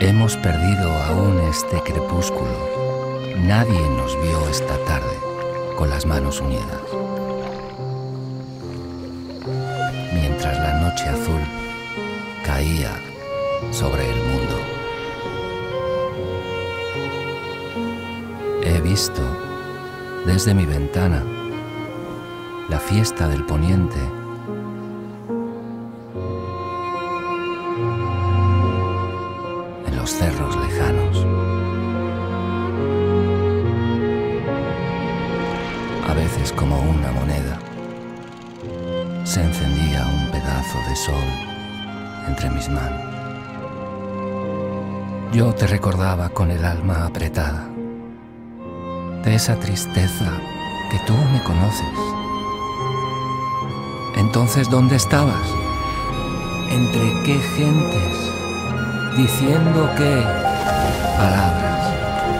Hemos perdido aún este crepúsculo. Nadie nos vio esta tarde con las manos unidas. Mientras la noche azul caía sobre el mundo. He visto desde mi ventana la fiesta del poniente. En los cerros lejanos. A veces, como una moneda, se encendía un pedazo de sol entre mis manos. Yo te recordaba con el alma apretada, de esa tristeza que tú me conoces. Entonces, ¿dónde estabas? ¿Entre qué gentes? ¿Diciendo qué palabras?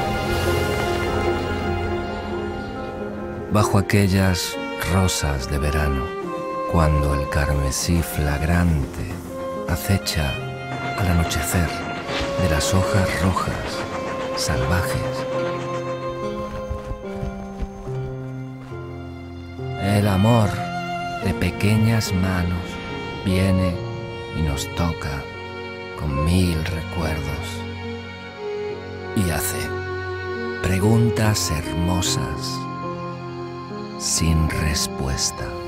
Bajo aquellas rosas de verano, cuando el carmesí flagrante acecha al anochecer de las hojas rojas salvajes. El amor de pequeñas manos viene y nos toca con 1000 recuerdos y hace preguntas hermosas sin respuesta.